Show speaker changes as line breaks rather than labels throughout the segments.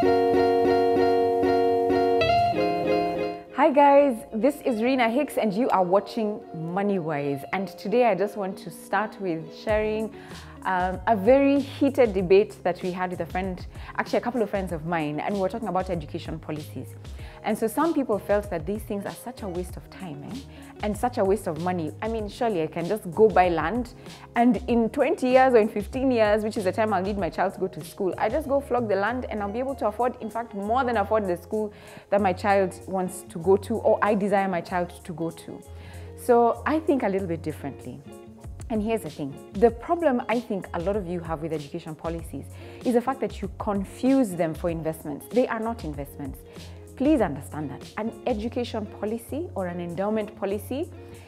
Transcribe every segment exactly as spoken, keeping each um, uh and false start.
Hi guys, this is Rina Hicks and you are watching Money Wise, and today I just want to start with sharing um, a very heated debate that we had with a friend, actually a couple of friends of mine, and we were talking about education policies. And so some people felt that these things are such a waste of time eh? and such a waste of money. I mean, surely I can just go buy land and in twenty years or in fifteen years, which is the time I'll need my child to go to school, I just go flog the land and I'll be able to afford, in fact, more than afford the school that my child wants to go to or I desire my child to go to. So I think a little bit differently. And here's the thing, the problem I think a lot of you have with education policies is the fact that you confuse them for investments. They are not investments. Please understand that an education policy or an endowment policy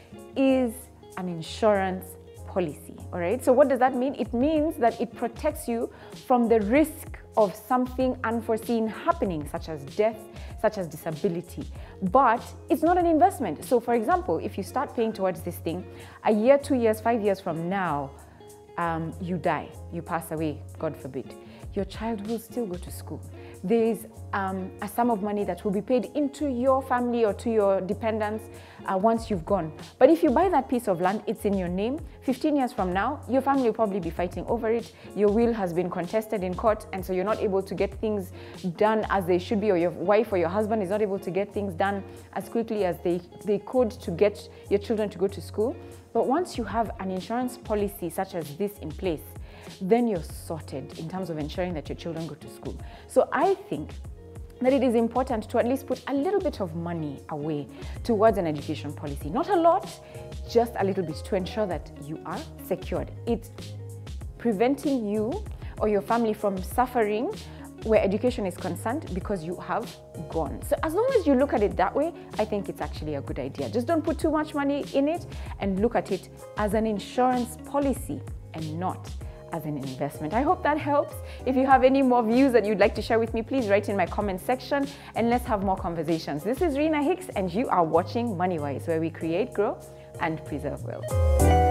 is an insurance policy, all right? So what does that mean? It means that it protects you from the risk of something unforeseen happening, such as death, such as disability, but it's not an investment. So for example, if you start paying towards this thing, a year, two years, five years from now, um, you die, you pass away, God forbid, your child will still go to school. There is um, a sum of money that will be paid into your family or to your dependents uh, once you've gone. But if you buy that piece of land, it's in your name. fifteen years from now, your family will probably be fighting over it. Your will has been contested in court, and so you're not able to get things done as they should be, or your wife or your husband is not able to get things done as quickly as they, they could to get your children to go to school. But once you have an insurance policy such as this in place, then you're sorted in terms of ensuring that your children go to school. So I think that it is important to at least put a little bit of money away towards an education policy. Not a lot, just a little bit, to ensure that you are secured. It's preventing you or your family from suffering where education is concerned because you have gone. So as long as you look at it that way, I think it's actually a good idea. Just don't put too much money in it and look at it as an insurance policy and not as an investment. I hope that helps. If you have any more views that you'd like to share with me, please write in my comment section and let's have more conversations. This is Rina Hicks and you are watching Money Wise, where we create, grow and preserve wealth.